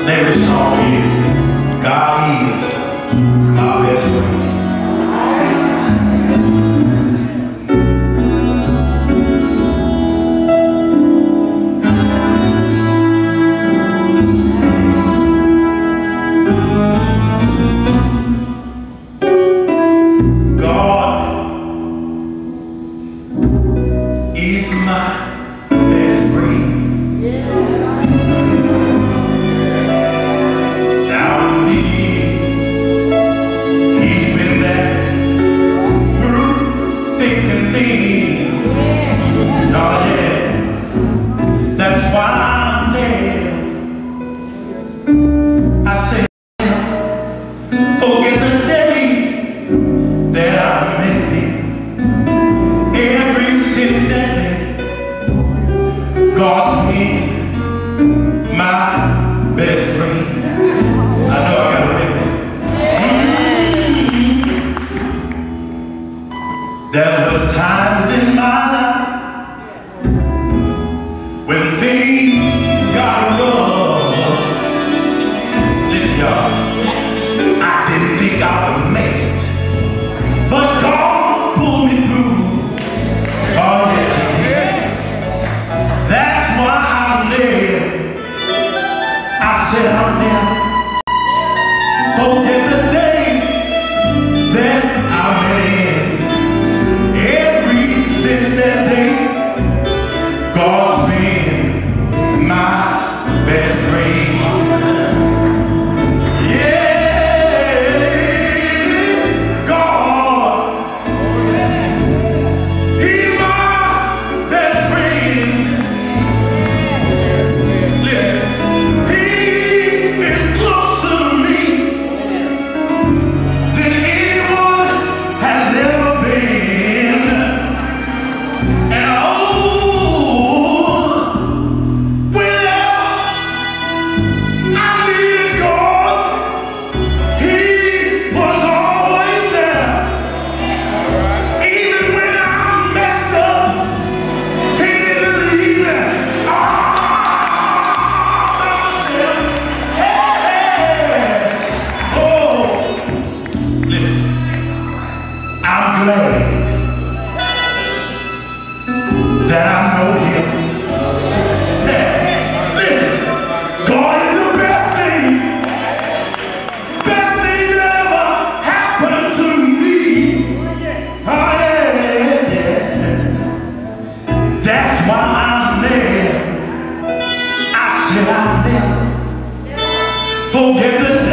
Name of the song is God Is My Best Friend. God is my best friend. Forget the day that I met him. Ever since that day, God's been my best friend. I know I got a witness. There was times in my life when things got rough. Listen, y'all. I didn't think I would make it, but God pulled me through. Oh yes, He did. That's why I'm there. I said I'll never forget the day that I met Him. Ever since that day, God's been my best friend. I'm glad that I know Him. Listen, God is the best thing that ever happened to me. Oh yeah. That's why I'm there. I said I'll never forget the day